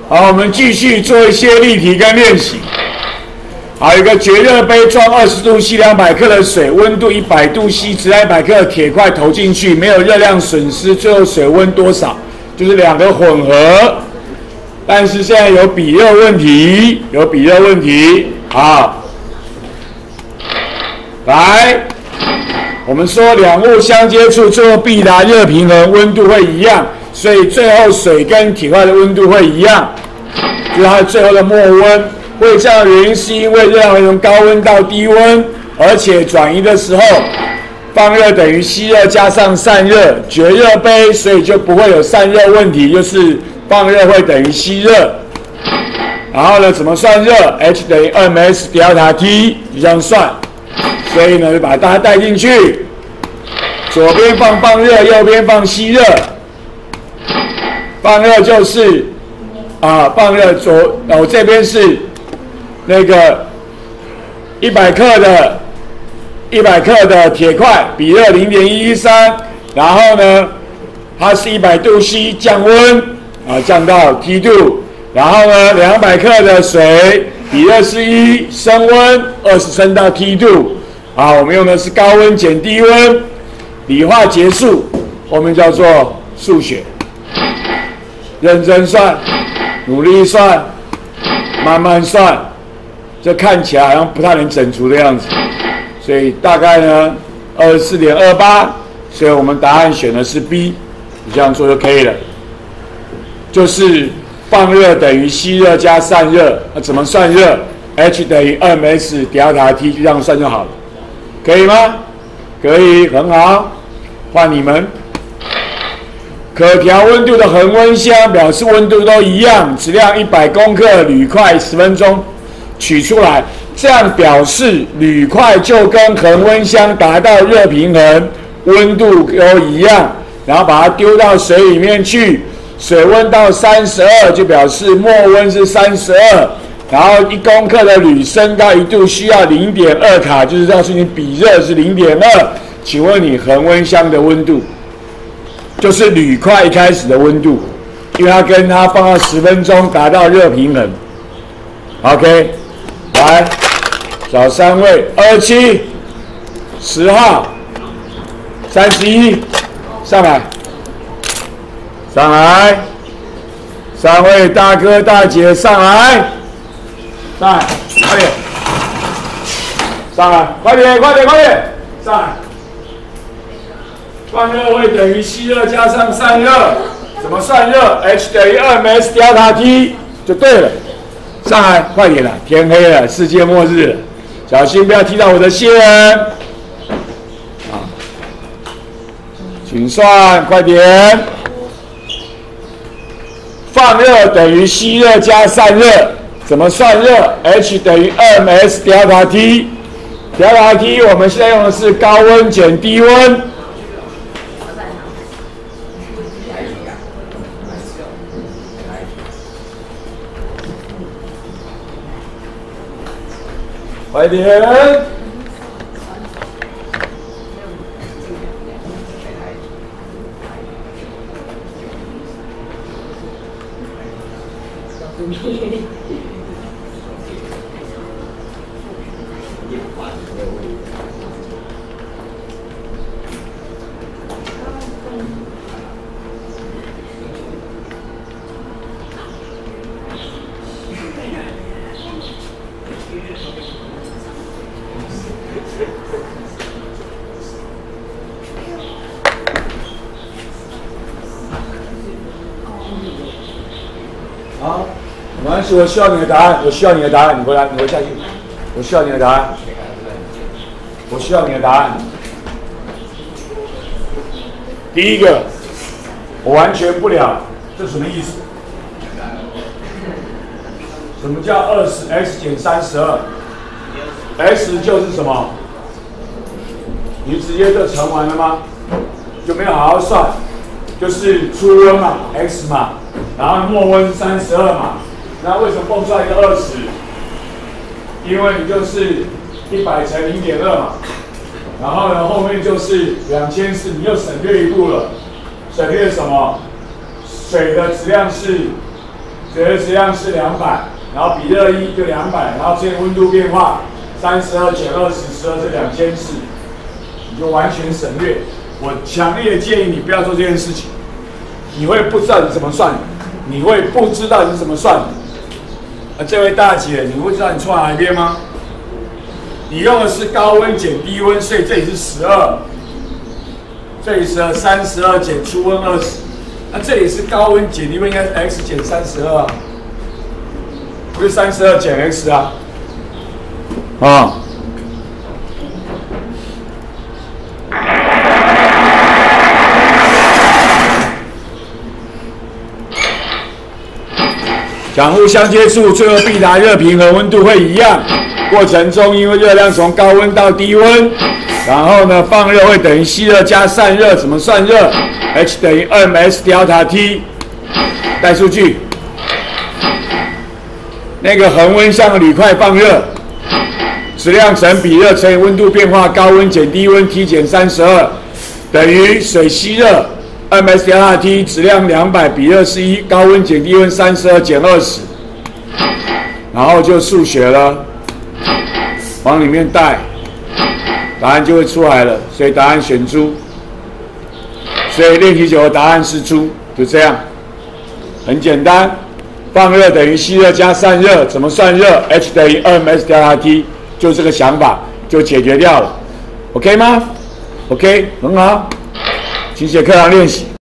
好，我们继续做一些例题跟练习。好，有一个绝热杯装20度吸200克的水，温度100度吸，直200克的铁块投进去，没有热量损失，最后水温多少？就是两个混合。但是现在有比热问题，好，来，我们说两物相接触，最后必达热平衡，温度会一样，所以最后水跟铁块的温度会一样，就是它最后的末温。会这样的原因是因为热量会从高温到低温，而且转移的时候，放热等于吸热加上散热，绝热杯，所以就不会有散热问题，就是放热会等于吸热。然后呢，怎么算热 ？H 等于2ms delta T， 就这样算。所以呢，就把它带进去，左边放热，右边放吸热。放热就是放热我这边是那个100克的铁块，比热0.113，然后呢，它是100度 C 降温降到 T 度，然后呢200克的水，比热是1，升温20升到 T 度，我们用的是高温减低温，理化结束，我们叫做数学，认真算，努力算，慢慢算。这看起来好像不太能整除的样子，所以大概呢24.28，所以我们答案选的是 B， 你这样做就可以了。就是放热等于吸热加散热，那怎么算热 ？H 等于2ms delta T， 就这样算就好了，可以吗？可以，很好。换你们。可调温度的恒温箱表示温度都一样，质量100公克，铝块10分钟。取出来，这样表示铝块就跟恒温箱达到热平衡，温度都一样，然后把它丢到水里面去，水温到32，就表示末温是32，然后1公克的铝升高1度需要0.2卡，就是告诉你比热是0.2。请问你恒温箱的温度，就是铝块一开始的温度，因为它跟它放到10分钟达到热平衡。OK。来，找3位，27、10号、31，上来，3位大哥大姐上来，快点，上来，快点，上来。放热会等于吸热加上散热，怎么算热 ？H 等于2ms delta T 就对了。上来，快点了，天黑了，世界末日了，小心不要踢到我的线。请算，快点。放热等于吸热加散热，怎么算热 ？H 等于2ms delta T。delta T 我们现在用的是高温减低温。快点！好，没关系，我需要你的答案，你回下去。我需要你的答案。第一个，我完全不了，这什么意思？什么叫20x减32？x 就是什么？你直接就乘完了吗？就没有好好算，就是初温嘛 ，x 嘛。然后末温是32嘛，那为什么蹦出来一个20？因为你就是100乘0.2嘛，然后呢后面就是2400，你又省略一步了，省略什么？水的质量是水的质量是200，然后比热1就200，然后这个温度变化32减20，12是2400，你就完全省略。我强烈建议你不要做这件事情，你会不知道你怎么算，你会不知道你怎么算。这位大姐，你会知道你错哪一边吗？你用的是高温减低温，所以这里是12，这里是32减初温20，那这里是高温减低温，应该是 x 减32啊，不是32减 x 啊，啊。讲互相接触，最后必达热平衡，温度会一样。过程中，因为热量从高温到低温，然后呢，放热会等于吸热加散热，怎么算热 ？H 等于 ms delta T。带数据，那个恒温向铝块放热，质量乘比热乘以温度变化，高温减低温 T 减32，等于水吸热。ms delta T 质量200，比热是1，高温减低温32减20，然后就数学了，往里面带，答案就会出来了。所以答案选猪，所以练习9的答案是猪，就这样，很简单。放热等于吸热加散热，怎么算热 ？H 等于2ms delta T， 就这个想法就解决掉了 ，OK 吗 ？OK， 很好。请写课堂练习。